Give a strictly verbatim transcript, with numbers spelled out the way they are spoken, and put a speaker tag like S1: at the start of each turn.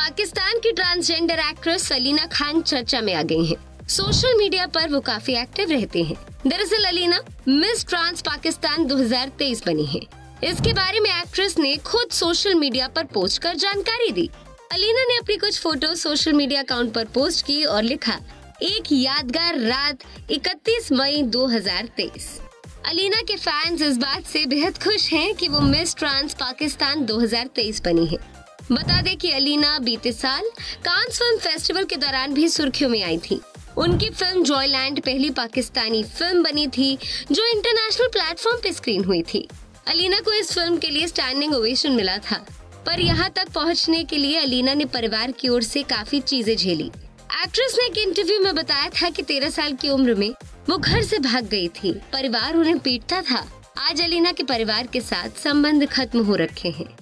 S1: पाकिस्तान की transgender actress Alina Khan चर्चा में आ गई हैं। सोशल मीडिया पर वो काफी एक्टिव रहती हैं। दरअसल अलीना मिस ट्रांस पाकिस्तान दो हज़ार तेईस बनी है। इसके बारे में एक्ट्रेस ने खुद सोशल मीडिया पर पोस्ट कर जानकारी दी। अलीना ने अपनी कुछ फोटो सोशल मीडिया अकाउंट पर पोस्ट की और लिखा, एक यादगार रात इकतीस मई दो हज़ार तेईस। अलीना के फैंस इस बात से बेहद खुश हैं कि वो मिस ट्रांस पाकिस्तान दो हज़ार तेईस बनी है। बता दें कि अलीना बीते साल कांस फिल्म फेस्टिवल के दौरान भी सुर्खियों में आई थी। उनकी फिल्म जॉयलैंड पहली पाकिस्तानी फिल्म बनी थी जो इंटरनेशनल प्लेटफॉर्म पे स्क्रीन हुई थी। अलीना को इस फिल्म के लिए स्टैंडिंग ओवेशन मिला था, पर यहाँ तक पहुँचने के लिए अलीना ने परिवार की ओर से काफी चीजें झेली। एक्ट्रेस ने एक इंटरव्यू में बताया था कि तेरह साल की उम्र में वो घर से भाग गई थी, परिवार उन्हें पीटता था। आज अलीना के परिवार के साथ संबंध खत्म हो रखे हैं।